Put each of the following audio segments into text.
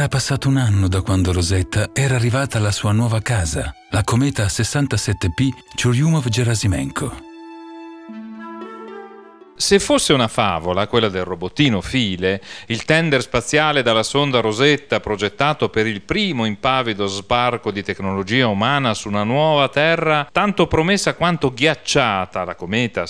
Era passato un anno da quando Rosetta era arrivata alla sua nuova casa, la cometa 67P Churyumov-Gerasimenko. Se fosse una favola, quella del robottino File, il tender spaziale dalla sonda Rosetta progettato per il primo impavido sbarco di tecnologia umana su una nuova Terra, tanto promessa quanto ghiacciata, la cometa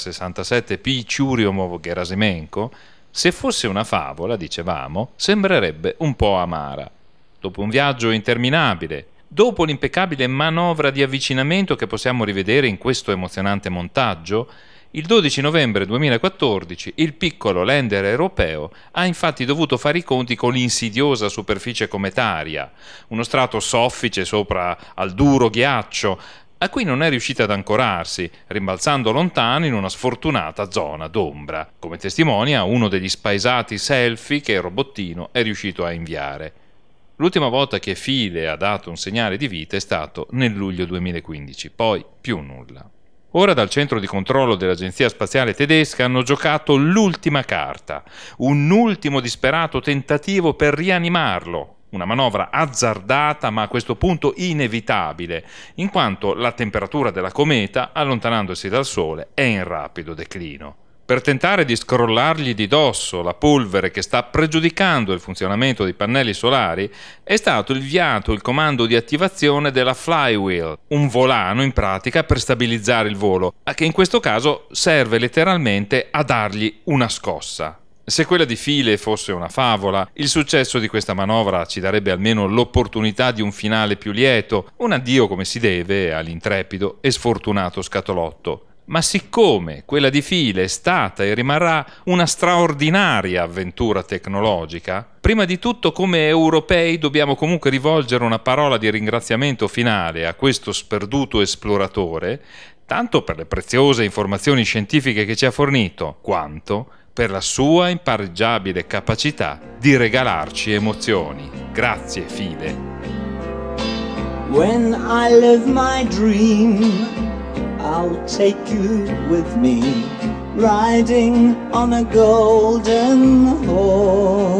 67P Churyumov-Gerasimenko, se fosse una favola, dicevamo, sembrerebbe un po' amara. Dopo un viaggio interminabile, dopo l'impeccabile manovra di avvicinamento che possiamo rivedere in questo emozionante montaggio, il 12 novembre 2014 il piccolo lander europeo ha infatti dovuto fare i conti con l'insidiosa superficie cometaria, uno strato soffice sopra al duro ghiaccio, a cui non è riuscita ad ancorarsi, rimbalzando lontano in una sfortunata zona d'ombra, come testimonia uno degli spaesati selfie che il robottino è riuscito a inviare. L'ultima volta che File ha dato un segnale di vita è stato nel luglio 2015, poi più nulla. Ora dal centro di controllo dell'Agenzia Spaziale Tedesca hanno giocato l'ultima carta, un ultimo disperato tentativo per rianimarlo, una manovra azzardata ma a questo punto inevitabile, in quanto la temperatura della cometa, allontanandosi dal Sole, è in rapido declino. Per tentare di scrollargli di dosso la polvere che sta pregiudicando il funzionamento dei pannelli solari, è stato avviato il comando di attivazione della flywheel, un volano in pratica per stabilizzare il volo, che in questo caso serve letteralmente a dargli una scossa. Se quella di File fosse una favola, il successo di questa manovra ci darebbe almeno l'opportunità di un finale più lieto, un addio come si deve all'intrepido e sfortunato scatolotto. Ma siccome quella di File è stata e rimarrà una straordinaria avventura tecnologica, prima di tutto come europei dobbiamo comunque rivolgere una parola di ringraziamento finale a questo sperduto esploratore, tanto per le preziose informazioni scientifiche che ci ha fornito, quanto per la sua impareggiabile capacità di regalarci emozioni. Grazie File. When I live my dream, I'll take you with me, riding on a golden horse.